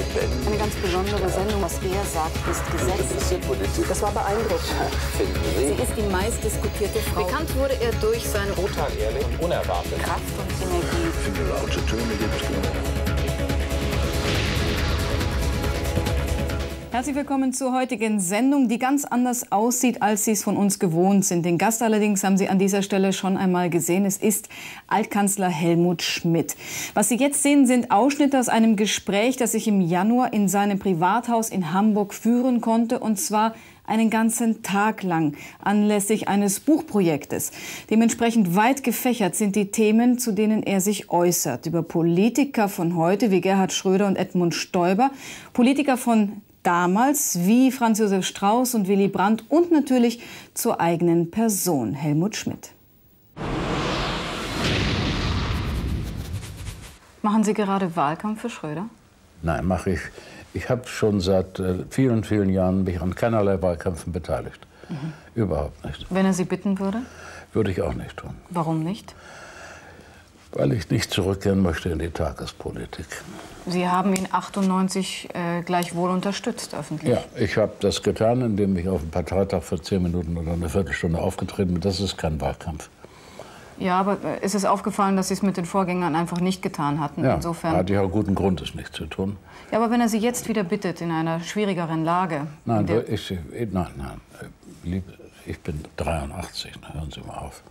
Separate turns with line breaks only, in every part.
lebendig.
Eine ganz besondere Sendung, was er sagt, ist Gesetz. Das war beeindruckend.
Finden Sie?
Sie ist die meistdiskutierte Frau. Bekannt wurde er durch seine
Total ehrlich und unerwartet.
Kraft und Energie.
Viele laute Töne gibt es genug.
Herzlich willkommen zur heutigen Sendung, die ganz anders aussieht, als Sie es von uns gewohnt sind. Den Gast allerdings haben Sie an dieser Stelle schon einmal gesehen. Es ist Altkanzler Helmut Schmidt. Was Sie jetzt sehen, sind Ausschnitte aus einem Gespräch, das ich im Januar in seinem Privathaus in Hamburg führen konnte, und zwar einen ganzen Tag lang, anlässlich eines Buchprojektes. Dementsprechend weit gefächert sind die Themen, zu denen er sich äußert. Über Politiker von heute wie Gerhard Schröder und Edmund Stoiber, Politiker von damals wie Franz Josef Strauß und Willy Brandt und natürlich zur eigenen Person, Helmut Schmidt. Machen Sie gerade Wahlkampf für Schröder?
Nein, mache ich. Ich habe schon seit vielen, vielen Jahren mich an keinerlei Wahlkämpfen beteiligt. Überhaupt nicht.
Wenn er Sie bitten würde?
Würde ich auch nicht tun.
Warum nicht?
Weil ich nicht zurückkehren möchte in die Tagespolitik.
Sie haben ihn 98 gleichwohl unterstützt, öffentlich.
Ja, ich habe das getan, indem ich auf dem Parteitag für 10 Minuten oder eine Viertelstunde aufgetreten bin. Das ist kein Wahlkampf.
Ja, aber ist es aufgefallen, dass Sie es mit den Vorgängern einfach nicht getan hatten?
Ja,
insofern
hatte ich auch guten Grund, es nicht zu tun.
Ja, aber wenn er Sie jetzt wieder bittet, in einer schwierigeren Lage...
Nein, ich bin 83, hören Sie mal auf.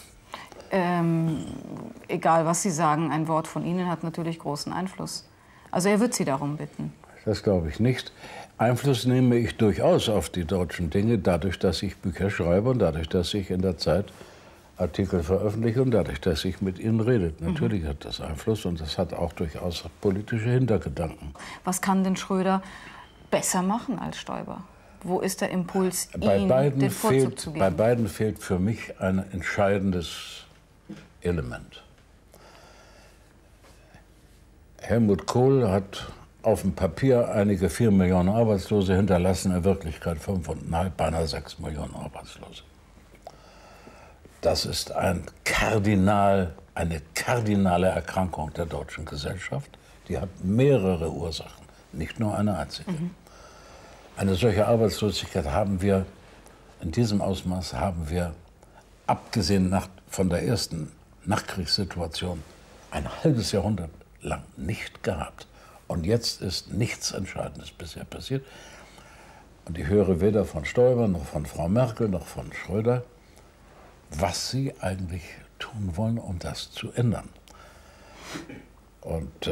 Egal, was Sie sagen, ein Wort von Ihnen hat natürlich großen Einfluss. Also er wird Sie darum bitten.
Das glaube ich nicht. Einfluss nehme ich durchaus auf die deutschen Dinge, dadurch, dass ich Bücher schreibe und dadurch, dass ich in der Zeit Artikel veröffentliche und dadurch, dass ich mit Ihnen rede. Natürlich hat das Einfluss und das hat auch durchaus politische Hintergedanken.
Was kann denn Schröder besser machen als Stoiber? Wo ist der Impuls,
Bei
ihm den Vorzug zu geben?
Bei beiden fehlt für mich ein entscheidendes Element. Helmut Kohl hat auf dem Papier einige 4 Millionen Arbeitslose hinterlassen, in Wirklichkeit 5,5, beinahe 6 Millionen Arbeitslose. Das ist eine kardinale Erkrankung der deutschen Gesellschaft. Die hat mehrere Ursachen, nicht nur eine einzige. Eine solche Arbeitslosigkeit haben wir, in diesem Ausmaß haben wir, abgesehen von der ersten Nachkriegssituation, ein halbes Jahrhundert lang nicht gehabt. Und jetzt ist nichts Entscheidendes bisher passiert. Und ich höre weder von Stoiber, noch von Frau Merkel, noch von Schröder, was sie eigentlich tun wollen, um das zu ändern. Und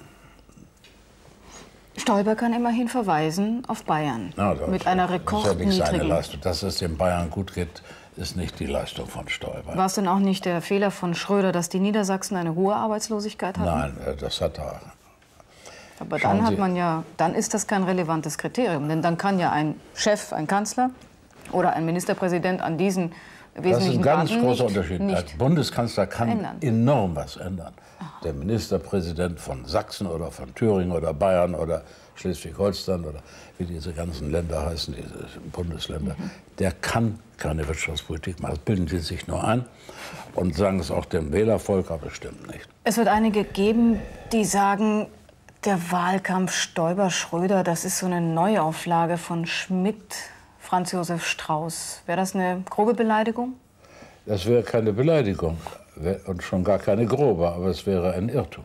Stoiber kann immerhin verweisen auf Bayern mit einer rekordniedrigen...
Das ist ja nicht seine Leistung. Dass es den Bayern gut geht, ist nicht die Leistung von Stoiber.
War es denn auch nicht der Fehler von Schröder, dass die Niedersachsen eine hohe Arbeitslosigkeit hatten?
Nein, das hat er.
Aber dann ist das kein relevantes Kriterium. Denn dann kann ja ein Chef, ein Kanzler oder ein Ministerpräsident an diesen wesentlichen
Das ist ein ganz
Daten
großer Unterschied. Als Bundeskanzler kann enorm was ändern. Der Ministerpräsident von Sachsen oder von Thüringen oder Bayern oder Schleswig-Holstein oder wie diese ganzen Länder heißen, diese Bundesländer, der kann keine Wirtschaftspolitik machen. Das bilden die sich nur ein und sagen es auch dem Wählervolk, aber bestimmt nicht.
Es wird einige geben, die sagen, der Wahlkampf Stoiber-Schröder, das ist so eine Neuauflage von Schmidt, Franz Josef Strauß. Wäre das eine grobe Beleidigung?
Das wäre keine Beleidigung und schon gar keine grobe, aber es wäre ein Irrtum.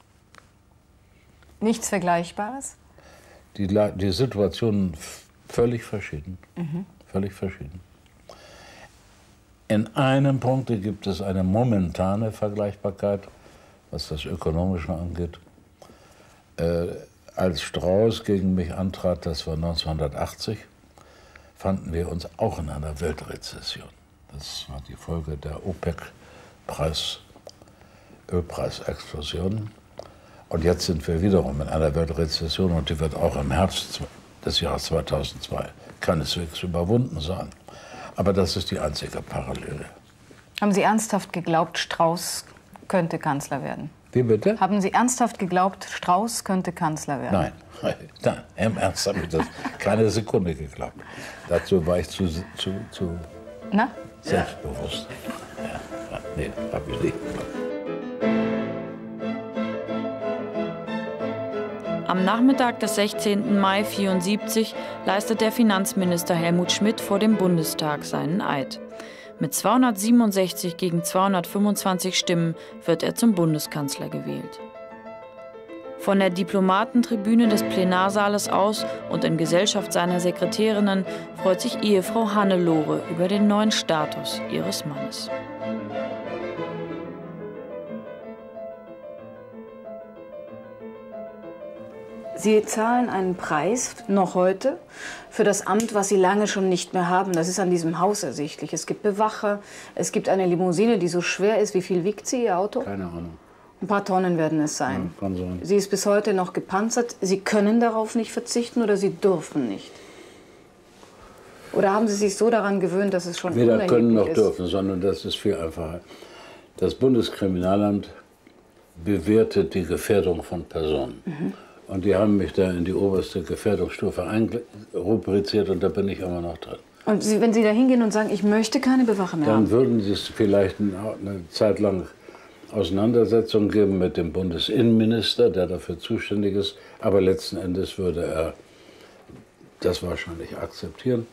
Nichts Vergleichbares?
Die Situationen völlig verschieden. Völlig verschieden. In einem Punkt gibt es eine momentane Vergleichbarkeit, was das Ökonomische angeht. Als Strauß gegen mich antrat, das war 1980, fanden wir uns auch in einer Weltrezession. Das war die Folge der OPEC-Ölpreisexplosion. Und jetzt sind wir wiederum in einer Weltrezession und die wird auch im Herbst des Jahres 2002 keineswegs überwunden sein. Aber das ist die einzige Parallele.
Haben Sie ernsthaft geglaubt, Strauß könnte Kanzler werden?
Wie bitte?
Haben Sie ernsthaft geglaubt, Strauß könnte Kanzler werden?
Nein, im Ernst habe ich das keine Sekunde geglaubt. Dazu war ich zu selbstbewusst. Ja, nee, habe ich nicht geglaubt.
Am Nachmittag des 16. Mai 1974 leistet der Finanzminister Helmut Schmidt vor dem Bundestag seinen Eid. Mit 267 gegen 225 Stimmen wird er zum Bundeskanzler gewählt. Von der Diplomatentribüne des Plenarsaales aus und in Gesellschaft seiner Sekretärinnen freut sich Ehefrau Hannelore über den neuen Status ihres Mannes.
Sie zahlen einen Preis, noch heute, für das Amt, was Sie lange schon nicht mehr haben. Das ist an diesem Haus ersichtlich. Es gibt Bewacher, es gibt eine Limousine, die so schwer ist. Wie viel wiegt sie, Ihr Auto?
Keine Ahnung.
Ein paar Tonnen werden es sein.
Ja, kann sein.
Sie ist bis heute noch gepanzert. Sie können darauf nicht verzichten oder Sie dürfen nicht? Oder haben Sie sich so daran gewöhnt, dass es schon
weder
unerheblich
können noch
ist?
dürfen, sondern das ist viel einfacher. Das Bundeskriminalamt bewertet die Gefährdung von Personen. Und die haben mich da in die oberste Gefährdungsstufe einrubriziert und da bin ich immer noch drin.
Und Sie, wenn Sie da hingehen und sagen, ich möchte keine Bewacher mehr
Dann
haben?
würden Sie es vielleicht eine Zeit lang Auseinandersetzungen geben mit dem Bundesinnenminister, der dafür zuständig ist. Aber letzten Endes würde er das wahrscheinlich akzeptieren.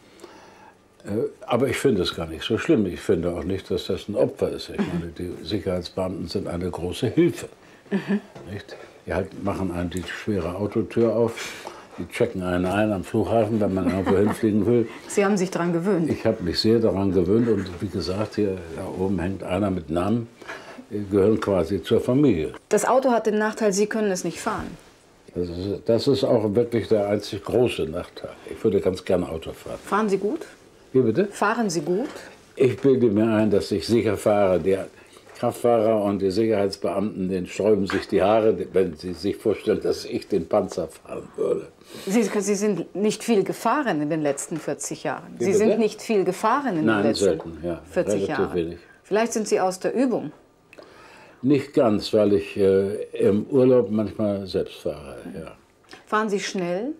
Aber ich finde es gar nicht so schlimm. Ich finde auch nicht, dass das ein Opfer ist. Ich meine, die Sicherheitsbeamten sind eine große Hilfe. Nicht? Die machen einem die schwere Autotür auf, die checken einen ein am Flughafen, wenn man irgendwo hinfliegen will.
Sie haben sich daran gewöhnt?
Ich habe mich sehr daran gewöhnt und wie gesagt, hier da oben hängt einer mit Namen, die gehören quasi zur Familie.
Das Auto hat den Nachteil, Sie können es nicht fahren.
Das ist auch wirklich der einzig große Nachteil. Ich würde ganz gerne Auto fahren.
Fahren Sie gut?
Wie bitte?
Fahren Sie gut?
Ich bilde mir ein, dass ich sicher fahre. Der Kraftfahrer und die Sicherheitsbeamten, denen sträuben sich die Haare, wenn sie sich vorstellen, dass ich den Panzer fahren würde.
Sie sind nicht viel gefahren in den letzten 40 Jahren.
Wie
Sie
bitte?
sind nicht viel gefahren in den letzten
selten, ja.
40
Relativ
Jahren.
wenig.
Vielleicht sind Sie aus der Übung.
Nicht ganz, weil ich im Urlaub manchmal selbst fahre. Ja.
Fahren Sie schnell?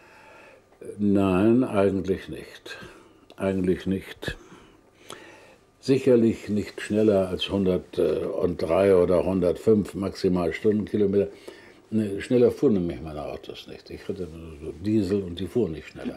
Nein, eigentlich nicht. Eigentlich nicht. Sicherlich nicht schneller als 103 oder 105 maximal Stundenkilometer. Nee, schneller fuhren nämlich meine Autos nicht. Ich hatte nur so Diesel und die fuhren nicht schneller.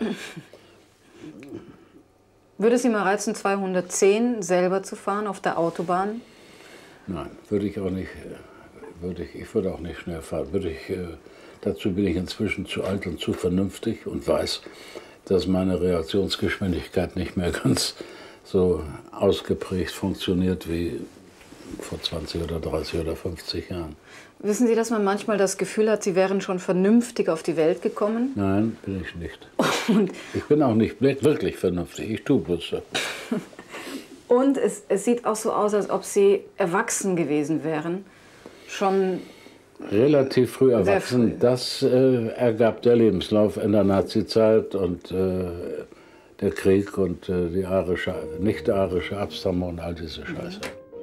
Würde es Sie mal reizen, 210 selber zu fahren auf der Autobahn?
Nein, würde ich auch nicht. Ich würde auch nicht schnell fahren. Dazu bin ich inzwischen zu alt und zu vernünftig und weiß, dass meine Reaktionsgeschwindigkeit nicht mehr ganz so ausgeprägt funktioniert wie vor 20 oder 30 oder 50 Jahren.
Wissen Sie, dass man manchmal das Gefühl hat, Sie wären schon vernünftig auf die Welt gekommen?
Nein, bin ich nicht. Ich bin auch nicht wirklich vernünftig, ich tue bloß so.
Und es sieht auch so aus, als ob Sie erwachsen gewesen wären. Schon
relativ früh erwachsen.
früh.
Das ergab der Lebenslauf in der Nazizeit und der Krieg und die nicht-arische Abstammung und all diese Scheiße.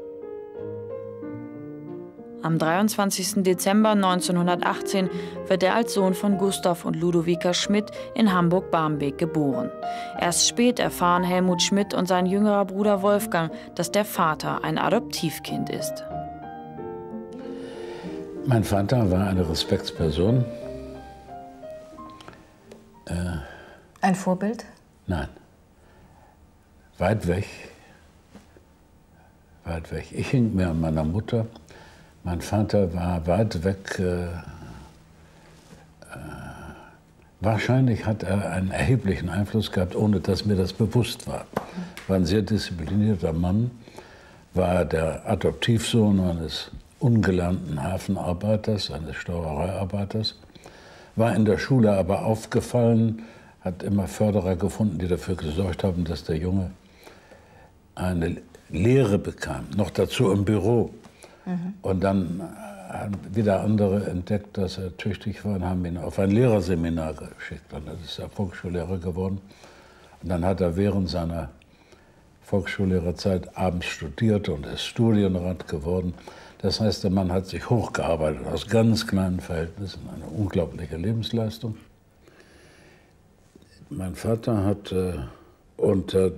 Am 23. Dezember 1918 wird er als Sohn von Gustav und Ludovica Schmidt in Hamburg-Barmbek geboren. Erst spät erfahren Helmut Schmidt und sein jüngerer Bruder Wolfgang, dass der Vater ein Adoptivkind ist.
Mein Vater war eine Respektsperson.
ein Vorbild?
Nein. Weit weg. Weit weg. Ich hing mir an meiner Mutter. Mein Vater war weit weg. Wahrscheinlich hat er einen erheblichen Einfluss gehabt, ohne dass mir das bewusst war. War ein sehr disziplinierter Mann, war der Adoptivsohn eines ungelernten Hafenarbeiters, eines Stauereiarbeiters, war in der Schule aber aufgefallen, hat immer Förderer gefunden, die dafür gesorgt haben, dass der Junge eine Lehre bekam, noch dazu im Büro. Und dann haben wieder andere entdeckt, dass er tüchtig war und haben ihn auf ein Lehrerseminar geschickt. Und dann ist er Volksschullehrer geworden. Und dann hat er während seiner Volksschullehrerzeit abends studiert und ist Studienrat geworden. Das heißt, der Mann hat sich hochgearbeitet aus ganz kleinen Verhältnissen, eine unglaubliche Lebensleistung. Mein Vater hat unter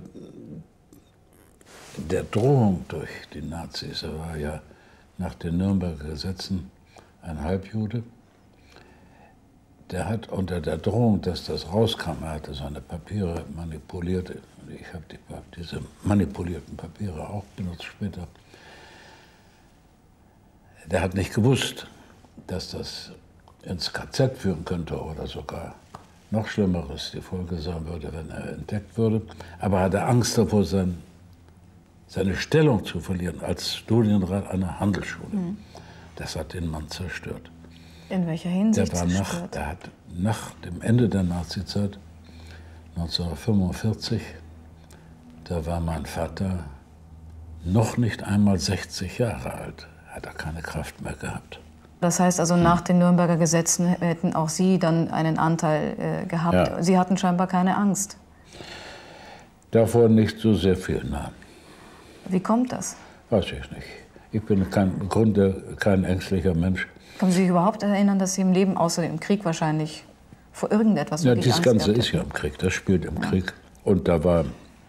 der Drohung durch die Nazis, er war ja nach den Nürnberger Gesetzen ein Halbjude, der hat unter der Drohung, dass das rauskam, er hatte seine Papiere manipuliert, ich habe diese manipulierten Papiere auch benutzt später, der hat nicht gewusst, dass das ins KZ führen könnte oder sogar noch Schlimmeres die Folge sein würde, wenn er entdeckt würde. Aber er hatte Angst davor, seine Stellung zu verlieren als Studienrat einer Handelsschule. Mhm. Das hat den Mann zerstört.
In welcher Hinsicht
zerstört? Er hat nach dem Ende der Nazizeit, 1945, da war mein Vater noch nicht einmal 60 Jahre alt. Hat er keine Kraft mehr gehabt.
Das heißt also, nach den Nürnberger Gesetzen hätten auch Sie dann einen Anteil gehabt. Ja. Sie hatten scheinbar keine Angst.
Davor nicht so sehr viel, nein.
Wie kommt das?
Weiß ich nicht. Ich bin im Grunde kein ängstlicher Mensch.
Können Sie sich überhaupt erinnern, dass Sie im Leben, außer im Krieg wahrscheinlich, vor irgendetwas
wirklich Angst hatten? Das Ganze ist ja im Krieg, das spielt im Krieg. Und da war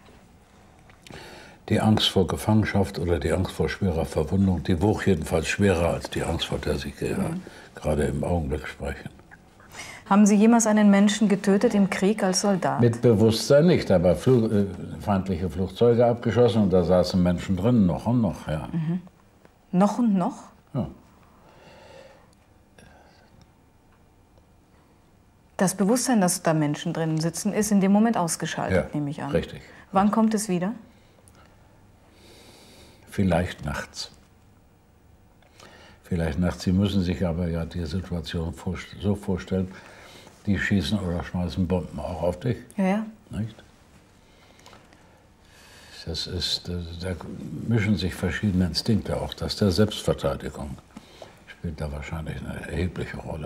die Angst vor Gefangenschaft oder die Angst vor schwerer Verwundung, die wog jedenfalls schwerer als die Angst, vor der Sie gerade im Augenblick sprechen.
Haben Sie jemals einen Menschen getötet im Krieg als Soldat?
Mit Bewusstsein nicht, aber feindliche Flugzeuge abgeschossen und da saßen Menschen drin, noch und noch, ja.
Mhm. Noch und noch?
Ja.
Das Bewusstsein, dass da Menschen drin sitzen, ist in dem Moment ausgeschaltet, nehme ich an.
Richtig.
Wann kommt es wieder?
Vielleicht nachts. Vielleicht nachts. Sie müssen sich aber ja die Situation so vorstellen, die schießen oder schmeißen Bomben auch auf dich.
Ja.
Nicht? Das ist, da mischen sich verschiedene Instinkte auch. Das der Selbstverteidigung spielt da wahrscheinlich eine erhebliche Rolle.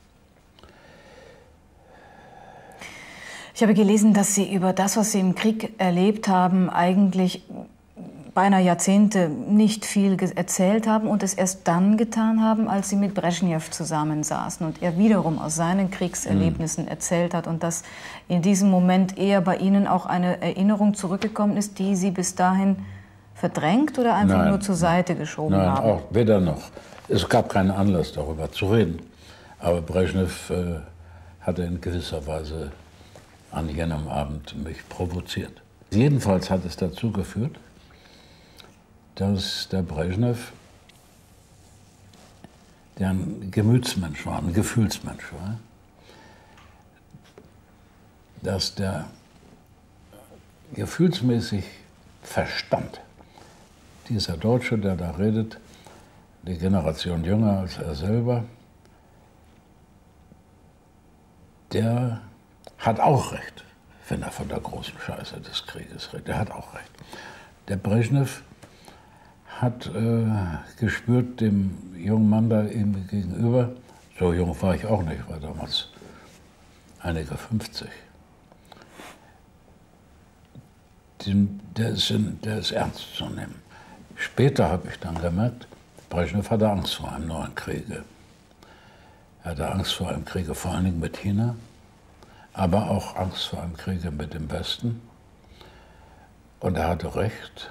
Ich habe gelesen, dass Sie über das, was Sie im Krieg erlebt haben, eigentlich beinahe Jahrzehnte nicht viel erzählt haben und es erst dann getan haben, als Sie mit Breschnew zusammensaßen und er wiederum aus seinen Kriegserlebnissen erzählt hat und dass in diesem Moment eher bei Ihnen auch eine Erinnerung zurückgekommen ist, die Sie bis dahin verdrängt oder einfach nur zur Seite geschoben haben?
Nein, auch weder noch. Es gab keinen Anlass, darüber zu reden. Aber Breschnew hatte in gewisser Weise an jenem Abend mich provoziert. Jedenfalls hat es dazu geführt, dass der Breschnew, der ein Gemütsmensch war, ein Gefühlsmensch war, dass der gefühlsmäßig verstand, dieser Deutsche, der da redet, die Generation jünger als er selber, der hat auch recht, wenn er von der großen Scheiße des Krieges redet. Der hat auch recht. Der Breschnew hat gespürt, dem jungen Mann da ihm gegenüber, so jung war ich auch nicht, war damals einige 50, der ist ernst zu nehmen. Später habe ich dann gemerkt, Breschnew hatte Angst vor einem neuen Kriege. Er hatte Angst vor einem Kriege vor allen Dingen mit China, aber auch Angst vor einem Kriege mit dem Westen. Und er hatte recht.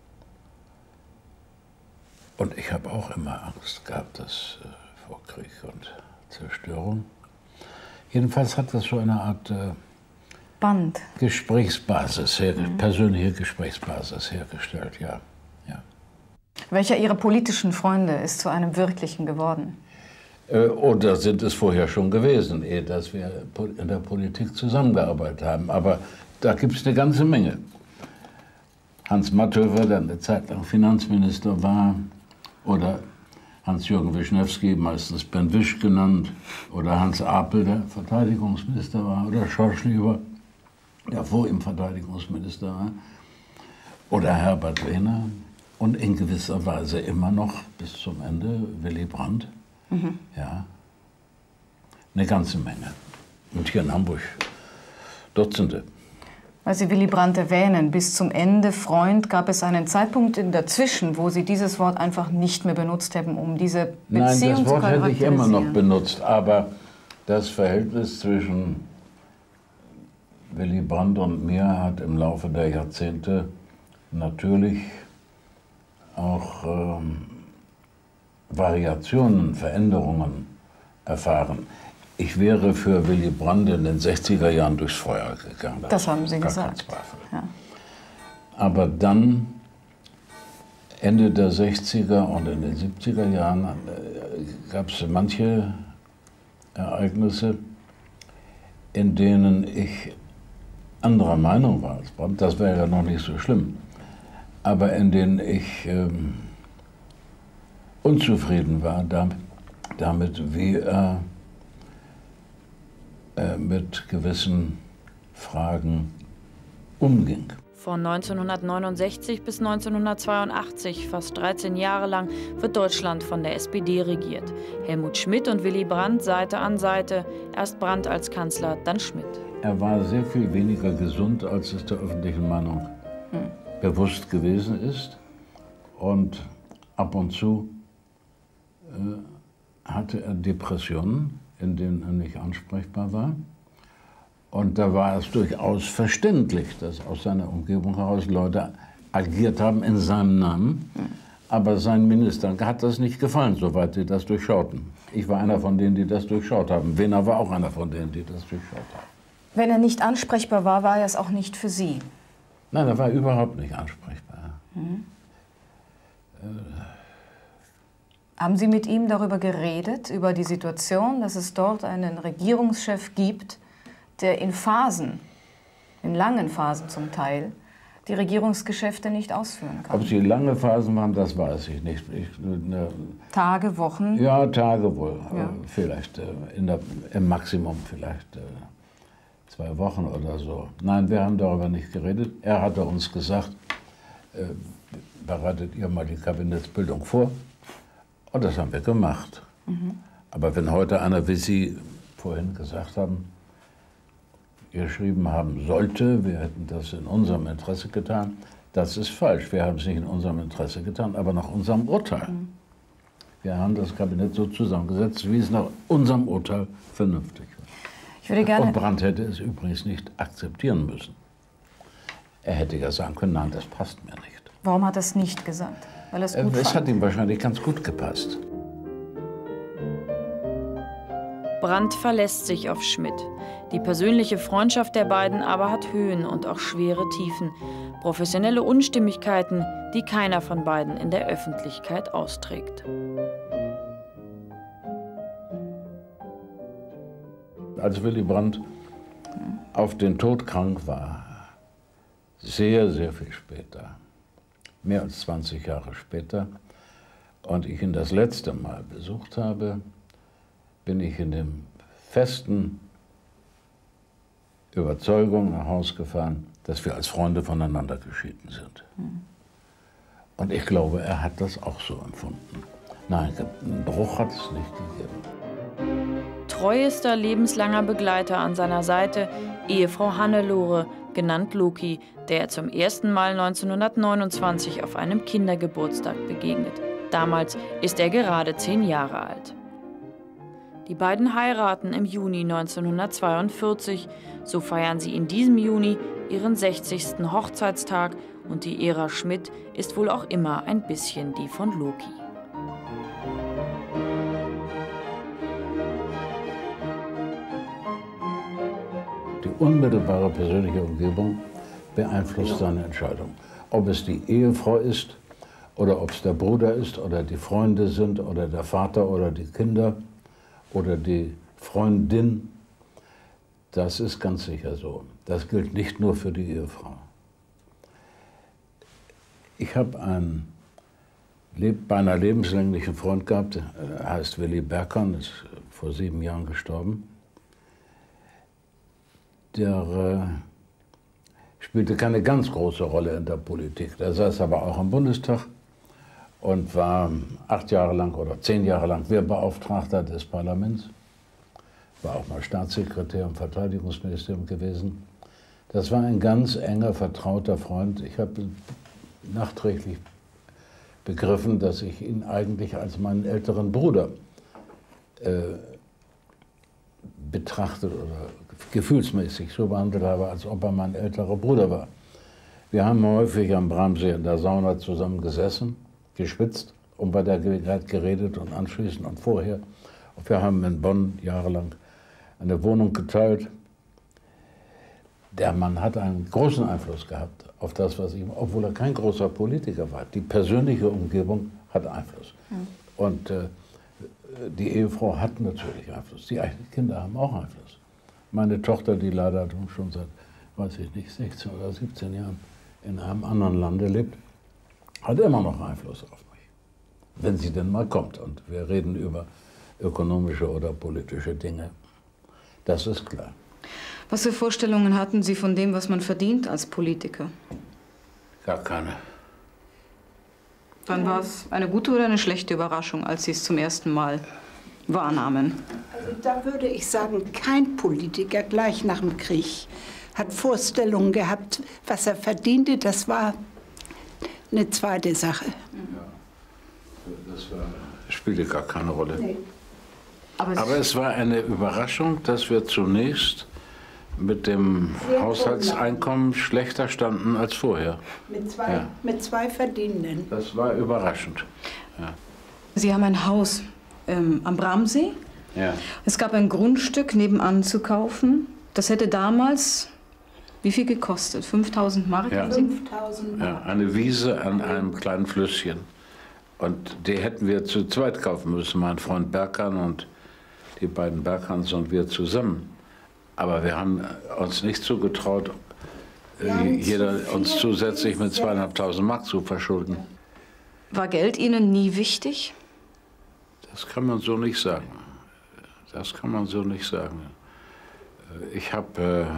Und ich habe auch immer Angst gehabt vor Krieg und Zerstörung. Jedenfalls hat das so eine Art
Band.
Gesprächsbasis, persönliche Gesprächsbasis hergestellt, ja.
Welcher Ihrer politischen Freunde ist zu einem wirklichen geworden?
Oder sind es vorher schon gewesen, ehe dass wir in der Politik zusammengearbeitet haben. Aber da gibt es eine ganze Menge. Hans Matthöfer, der eine Zeit lang Finanzminister war, oder Hans-Jürgen Wischnewski, meistens Ben Wisch genannt, oder Hans Apel, der Verteidigungsminister war, oder Schorschlieber, der vor ihm Verteidigungsminister war, oder Herbert Wehner und in gewisser Weise immer noch bis zum Ende Willy Brandt. Ja, eine ganze Menge. Und hier in Hamburg Dutzende.
Weil Sie Willy Brandt erwähnen, bis zum Ende Freund, gab es einen Zeitpunkt dazwischen, wo Sie dieses Wort einfach nicht mehr benutzt haben, um diese Beziehung zu charakterisieren?
Nein, das Wort hätte ich immer noch benutzt, aber das Verhältnis zwischen Willy Brandt und mir hat im Laufe der Jahrzehnte natürlich auch Variationen, Veränderungen erfahren. Ich wäre für Willy Brandt in den 60er Jahren durchs Feuer gegangen.
Das haben Sie
gar
gesagt.
kein Zweifel.
Ja.
Aber dann, Ende der 60er und in den 70er Jahren, gab es manche Ereignisse, in denen ich anderer Meinung war als Brandt. Das wäre ja noch nicht so schlimm. Aber in denen ich unzufrieden war damit, wie er mit gewissen Fragen umging.
Von 1969 bis 1982, fast 13 Jahre lang, wird Deutschland von der SPD regiert. Helmut Schmidt und Willy Brandt Seite an Seite. Erst Brandt als Kanzler, dann Schmidt.
Er war sehr viel weniger gesund, als es der öffentlichen Meinung bewusst gewesen ist. Und ab und zu hatte er Depressionen, in denen er nicht ansprechbar war. Und da war es durchaus verständlich, dass aus seiner Umgebung heraus Leute agiert haben in seinem Namen. Aber seinen Ministern hat das nicht gefallen, soweit sie das durchschauten. Ich war einer von denen, die das durchschaut haben. Wehner war auch einer von denen, die das durchschaut haben.
Wenn er nicht ansprechbar war, war er es auch nicht für Sie?
Nein, er war überhaupt nicht ansprechbar.
Haben Sie mit ihm darüber geredet, über die Situation, dass es dort einen Regierungschef gibt, der in Phasen, in langen Phasen zum Teil, die Regierungsgeschäfte nicht ausführen kann?
Ob sie lange Phasen waren, das weiß ich nicht.
Tage, Wochen?
Ja, Tage wohl.
Ja.
Vielleicht im Maximum vielleicht 2 Wochen oder so. Nein, wir haben darüber nicht geredet. Er hatte uns gesagt, bereitet ihr mal die Kabinettsbildung vor. Und das haben wir gemacht. Aber wenn heute einer, wie Sie vorhin gesagt haben, geschrieben haben sollte, wir hätten das in unserem Interesse getan, das ist falsch. Wir haben es nicht in unserem Interesse getan, aber nach unserem Urteil. Wir haben das Kabinett so zusammengesetzt, wie es nach unserem Urteil vernünftig war.
Ich würde gerne...
Und Brandt hätte es übrigens nicht akzeptieren müssen. Er hätte ja sagen können, nein, das passt mir nicht.
Warum hat er es nicht gesagt? Weil er es gut
Es
fand.
hat ihm wahrscheinlich ganz gut gepasst.
Brandt verlässt sich auf Schmidt. Die persönliche Freundschaft der beiden aber hat Höhen und auch schwere Tiefen. Professionelle Unstimmigkeiten, die keiner von beiden in der Öffentlichkeit austrägt.
Als Willy Brandt auf den Tod krank war, sehr, sehr viel später, mehr als 20 Jahre später, und ich ihn das letzte Mal besucht habe, bin ich in dem festen Überzeugung nach Hause gefahren, dass wir als Freunde voneinander geschieden sind. Und ich glaube, er hat das auch so empfunden. Nein, einen Bruch hat es nicht gegeben.
Treuester lebenslanger Begleiter an seiner Seite, Ehefrau Hannelore, genannt Loki, der er zum ersten Mal 1929 auf einem Kindergeburtstag begegnet. Damals ist er gerade 10 Jahre alt. Die beiden heiraten im Juni 1942. So feiern sie in diesem Juni ihren 60. Hochzeitstag und die Ära Schmidt ist wohl auch immer ein bisschen die von Loki.
Die unmittelbare persönliche Umgebung beeinflusst seine Entscheidung. Ob es die Ehefrau ist oder ob es der Bruder ist oder die Freunde sind oder der Vater oder die Kinder oder die Freundin, das ist ganz sicher so. Das gilt nicht nur für die Ehefrau. Ich habe einen beinahe lebenslänglichen Freund gehabt, er heißt Willy Berkan, ist vor 7 Jahren gestorben. Der spielte keine ganz große Rolle in der Politik. Der saß aber auch im Bundestag und war 8 Jahre lang oder 10 Jahre lang Wehrbeauftragter des Parlaments. War auch mal Staatssekretär im Verteidigungsministerium gewesen. Das war ein ganz enger, vertrauter Freund. Ich habe nachträglich begriffen, dass ich ihn eigentlich als meinen älteren Bruder betrachtet oder gefühlsmäßig so behandelt habe, als ob er mein älterer Bruder war. Wir haben häufig am Bramsee in der Sauna zusammen gesessen, geschwitzt und bei der Gelegenheit geredet und anschließend und vorher. Und wir haben in Bonn jahrelang eine Wohnung geteilt. Der Mann hat einen großen Einfluss gehabt auf das, was ihm, obwohl er kein großer Politiker war. Die persönliche Umgebung hat Einfluss. Und die Ehefrau hat natürlich Einfluss. Die eigenen Kinder haben auch Einfluss. Meine Tochter, die leider schon seit, weiß ich nicht, 16 oder 17 Jahren in einem anderen Lande lebt, hat immer noch Einfluss auf mich. Wenn sie denn mal kommt. Und wir reden über ökonomische oder politische Dinge. Das ist klar.
Was für Vorstellungen hatten Sie von dem, was man verdient als Politiker?
Gar keine.
Dann war es eine gute oder eine schlechte Überraschung, als Sie es zum ersten Mal wahrnahmen?
Also da würde ich sagen, kein Politiker gleich nach dem Krieg hat Vorstellungen gehabt, was er verdiente. Das war eine zweite Sache.
Das spielte gar keine Rolle.
Nee.
Aber es war eine Überraschung, dass wir zunächst mit dem Haushaltseinkommen schlechter standen als vorher.
Mit zwei Verdienenden.
Das war überraschend. Ja.
Sie haben ein Haus am Bramsee.
Ja.
Es gab ein Grundstück nebenan zu kaufen. Das hätte damals wie viel gekostet? 5.000 Mark?
Ja.
5.000 Mark.
Ja, eine Wiese an einem kleinen Flüsschen. Und die hätten wir zu zweit kaufen müssen, mein Freund Berkan und die beiden Berkans und wir zusammen. Aber wir haben uns nicht zugetraut, jeder uns zusätzlich mit 2.500 Mark zu verschulden.
War Geld Ihnen nie wichtig?
Das kann man so nicht sagen. Das kann man so nicht sagen. Ich habe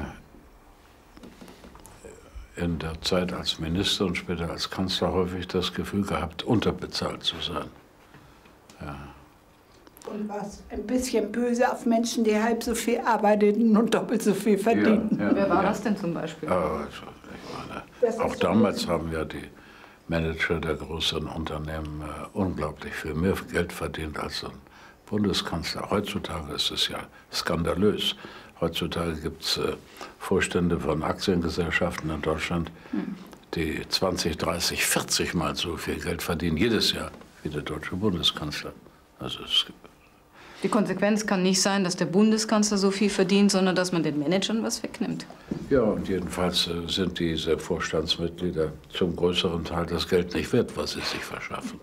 in der Zeit als Minister und später als Kanzler häufig das Gefühl gehabt, unterbezahlt zu sein. Ja.
Und was ein bisschen böse auf Menschen, die halb so viel arbeiteten und doppelt so viel verdienten.
Wer war das denn zum Beispiel?
Ich meine, auch damals haben ja die Manager der größeren Unternehmen unglaublich viel mehr Geld verdient als ein Bundeskanzler. Heutzutage ist es ja skandalös. Heutzutage gibt es Vorstände von Aktiengesellschaften in Deutschland, die 20, 30, 40 Mal so viel Geld verdienen, jedes Jahr, wie der deutsche Bundeskanzler. Also
die Konsequenz kann nicht sein, dass der Bundeskanzler so viel verdient, sondern dass man den Managern was wegnimmt.
Ja, und jedenfalls sind diese Vorstandsmitglieder zum größeren Teil das Geld nicht wert, was sie sich verschaffen.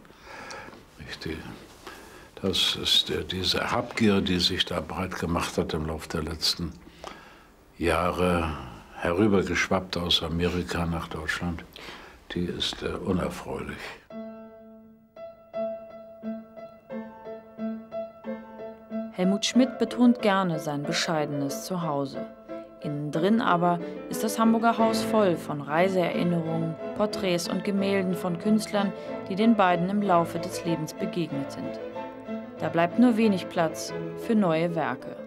Das ist diese Habgier, die sich da breit gemacht hat im Laufe der letzten Jahre, herübergeschwappt aus Amerika nach Deutschland, die ist unerfreulich.
Helmut Schmidt betont gerne sein bescheidenes Zuhause. Innen drin aber ist das Hamburger Haus voll von Reiseerinnerungen, Porträts und Gemälden von Künstlern, die den beiden im Laufe des Lebens begegnet sind. Da bleibt nur wenig Platz für neue Werke.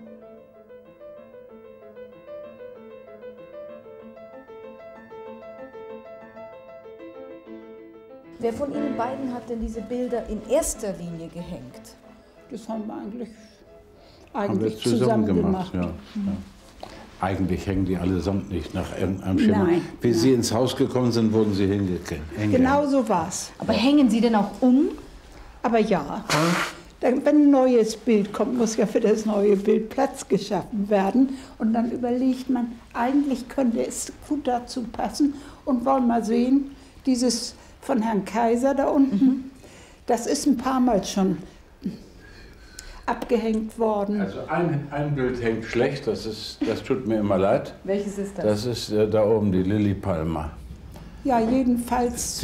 Wer von Ihnen beiden hat denn diese Bilder in erster Linie gehängt?
Das haben wir eigentlich zusammen gemacht.
Ja. Ja. Eigentlich hängen die allesamt nicht nach irgendeinem Schema.
Nein,
Wie Sie ins Haus gekommen sind, wurden Sie hingehängt.
Genau so war's.
Aber hängen Sie denn auch um?
Aber ja, wenn ein neues Bild kommt, muss ja für das neue Bild Platz geschaffen werden. Und dann überlegt man, eigentlich könnte es gut dazu passen. Und wollen mal sehen, dieses von Herrn Kaiser da unten, das ist ein paar Mal schon abgehängt worden.
Also ein Bild hängt schlecht, das tut mir immer leid.
Welches ist das?
Das ist da oben die Lilli-Palma.
Ja, jedenfalls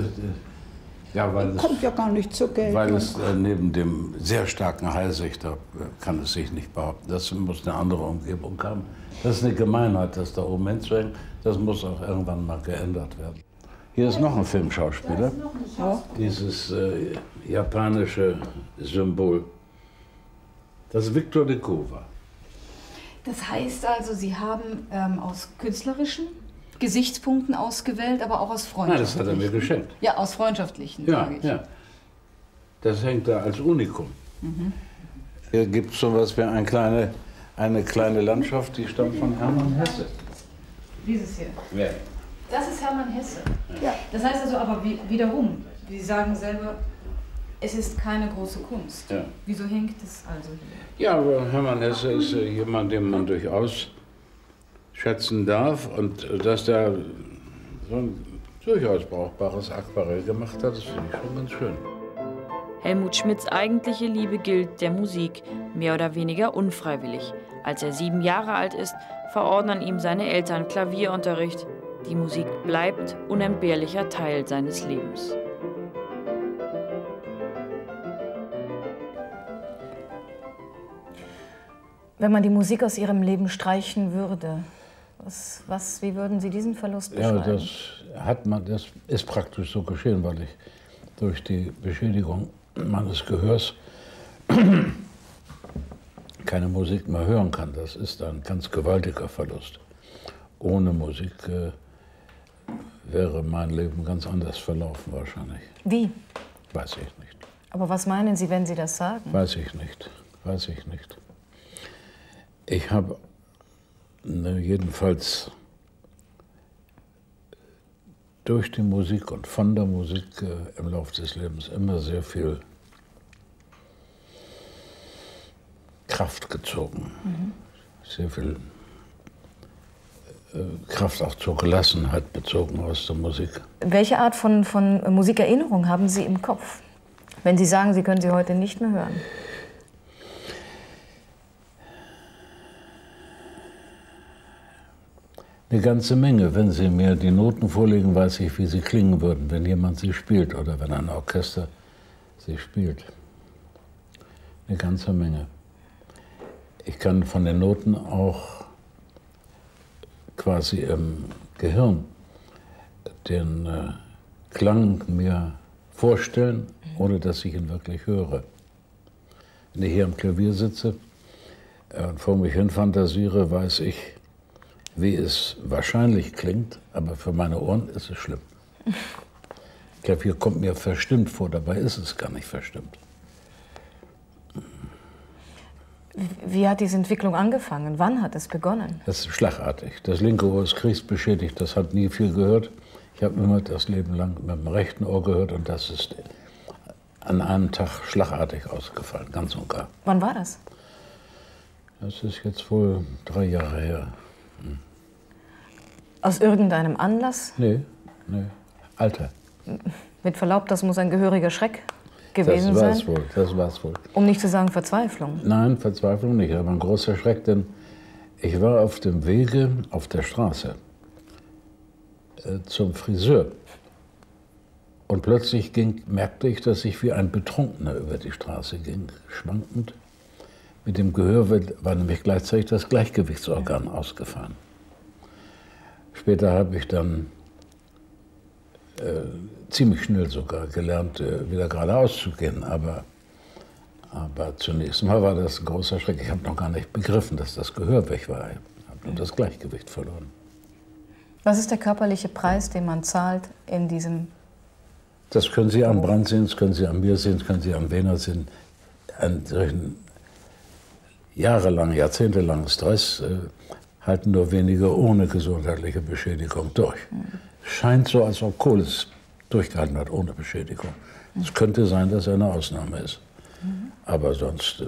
kommt ja gar nicht zur Geltung.
Weil es neben dem sehr starken Heißig, da kann es sich nicht behaupten. Das muss eine andere Umgebung haben. Das ist eine Gemeinheit, das da oben hinzuhängen. Das muss auch irgendwann mal geändert werden. Hier ist noch ein Filmschauspieler. Dieses japanische Symbol. Das ist Victor de Cova.
Das heißt also, Sie haben aus künstlerischen Gesichtspunkten ausgewählt, aber auch aus freundschaftlichen.
Nein, das hat er mir geschenkt.
Ja, aus freundschaftlichen,
Ja,
sage ich.
ja. Das hängt da als Unikum. Hier gibt es so etwas wie eine kleine Landschaft, die stammt von Hermann Hesse.
Dieses hier.
Ja.
Das ist Hermann Hesse.
Ja.
Das heißt also aber wiederum, Sie sagen selber, Es ist keine große Kunst.
Ja.
Wieso hängt es also hier?
Ja, aber Hermann Hesse ist jemand, den man durchaus schätzen darf. Und dass der so ein durchaus brauchbares Aquarell gemacht hat, das finde ich schon ganz schön.
Helmut Schmidts eigentliche Liebe gilt der Musik, mehr oder weniger unfreiwillig. Als er 7 Jahre alt ist, verordnen ihm seine Eltern Klavierunterricht. Die Musik bleibt unentbehrlicher Teil seines Lebens.
Wenn man die Musik aus Ihrem Leben streichen würde, wie würden Sie diesen Verlust beschreiben?
Ja, das ist praktisch so geschehen, weil ich durch die Beschädigung meines Gehörs keine Musik mehr hören kann. Das ist ein ganz gewaltiger Verlust. Ohne Musik wäre mein Leben ganz anders verlaufen wahrscheinlich.
Wie?
Weiß ich nicht.
Aber was meinen Sie, wenn Sie das sagen?
Weiß ich nicht. Weiß ich nicht. Ich habe jedenfalls durch die Musik und von der Musik im Laufe des Lebens immer sehr viel Kraft gezogen. Sehr viel Kraft auch zur Gelassenheit bezogen aus der Musik.
Welche Art von Musikerinnerung haben Sie im Kopf, wenn Sie sagen, Sie können sie heute nicht mehr hören?
Eine ganze Menge. Wenn Sie mir die Noten vorlegen, weiß ich, wie sie klingen würden, wenn jemand sie spielt oder wenn ein Orchester sie spielt. Eine ganze Menge. Ich kann von den Noten auch quasi im Gehirn den Klang mir vorstellen, ohne dass ich ihn wirklich höre. Wenn ich hier am Klavier sitze und vor mich hin fantasiere, weiß ich, wie es wahrscheinlich klingt, aber für meine Ohren ist es schlimm. Klavier kommt mir verstimmt vor, dabei ist es gar nicht verstimmt.
Wie hat diese Entwicklung angefangen? Wann hat es begonnen?
Das ist schlagartig. Das linke Ohr ist kriegsbeschädigt, das hat nie viel gehört. Ich habe immer das Leben lang mit dem rechten Ohr gehört und das ist an einem Tag schlagartig ausgefallen, ganz und gar.
Wann war das?
Das ist jetzt wohl 3 Jahre her.
Aus irgendeinem Anlass?
Nee, Alter.
Mit Verlaub, das muss ein gehöriger Schreck gewesen sein?
Das war's wohl.
Um nicht zu sagen Verzweiflung?
Nein, Verzweiflung nicht, aber ein großer Schreck, denn ich war auf dem Wege, auf der Straße, zum Friseur. Und plötzlich merkte ich, dass ich wie ein Betrunkener über die Straße ging, schwankend. Mit dem Gehör war nämlich gleichzeitig das Gleichgewichtsorgan ausgefallen. Später habe ich dann ziemlich schnell sogar gelernt, wieder geradeaus zu gehen. Aber zunächst mal war das ein großer Schreck. Ich habe noch gar nicht begriffen, dass das Gehör weg war. Ich habe nur das Gleichgewicht verloren.
Was ist der körperliche Preis, den man zahlt in diesem?
Das können Sie am Brand sehen, das können Sie an mir sehen, das können Sie am Wehner sehen. An solchen jahrzehntelangen Stress halten nur wenige ohne gesundheitliche Beschädigung durch. Scheint so, als ob Kohl es durchgehalten hat ohne Beschädigung. Es könnte sein, dass er eine Ausnahme ist. Aber sonst,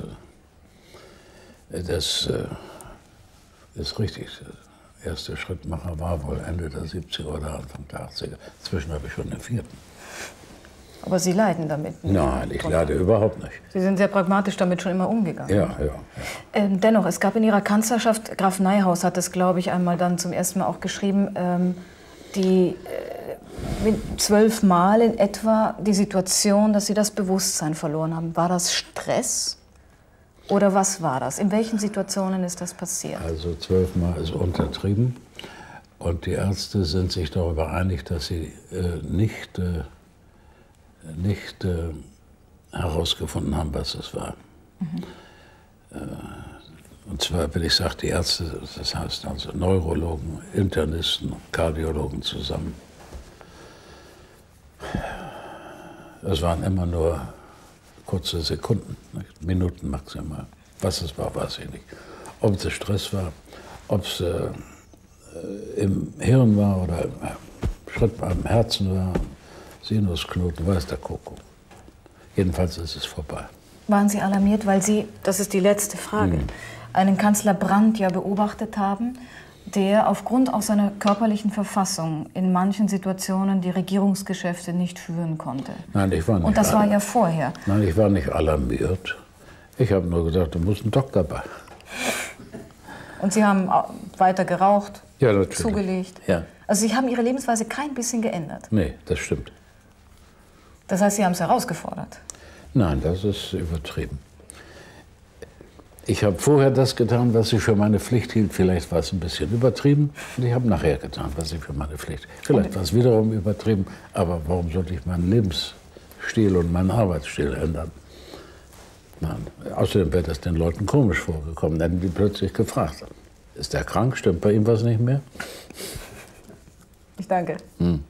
das ist richtig. Der erste Schrittmacher war wohl Ende der 70er oder Anfang der 80er. Inzwischen habe ich schon den 4.
Aber Sie leiden damit nicht?
Nein, ich leide überhaupt nicht.
Sie sind sehr pragmatisch damit schon immer umgegangen.
Ja.
Dennoch, es gab in Ihrer Kanzlerschaft, Graf Neihaus hat es, glaube ich, einmal dann zum ersten Mal auch geschrieben, die 12 Mal in etwa die Situation, dass Sie das Bewusstsein verloren haben. War das Stress oder was war das? In welchen Situationen ist das passiert?
Also 12 Mal ist untertrieben und die Ärzte sind sich darüber einig, dass sie nicht herausgefunden haben, was es war. Und zwar, wenn ich sage, die Ärzte, das heißt also Neurologen, Internisten, Kardiologen zusammen. Das waren immer nur kurze Sekunden, nicht? Minuten maximal. Was es war, weiß ich nicht. Ob es Stress war, ob es im Hirn war oder im Schritt am Herzen war, Sinusknoten, weiß der Kuckuck. Jedenfalls ist es vorbei.
Waren Sie alarmiert, weil Sie, das ist die letzte Frage, einen Kanzler Brandt ja beobachtet haben, der aufgrund auch seiner körperlichen Verfassung in manchen Situationen die Regierungsgeschäfte nicht führen konnte?
Nein, ich war nicht.
Und das war ja vorher.
Nein, ich war nicht alarmiert. Ich habe nur gesagt, da muss ein Doktor bei.
Und Sie haben weiter geraucht,
Ja, natürlich.
zugelegt?
Ja.
Also Sie haben Ihre Lebensweise kein bisschen geändert?
Nee, das stimmt.
Das heißt, Sie haben es herausgefordert?
Nein, das ist übertrieben. Ich habe vorher das getan, was ich für meine Pflicht hielt. Vielleicht war es ein bisschen übertrieben. Und ich habe nachher getan, was ich für meine Pflicht. Vielleicht war es wiederum übertrieben. Aber warum sollte ich meinen Lebensstil und meinen Arbeitsstil ändern? Nein. Außerdem wäre das den Leuten komisch vorgekommen. Hätten die plötzlich gefragt, ist der krank? Stimmt bei ihm was nicht mehr?
Ich danke.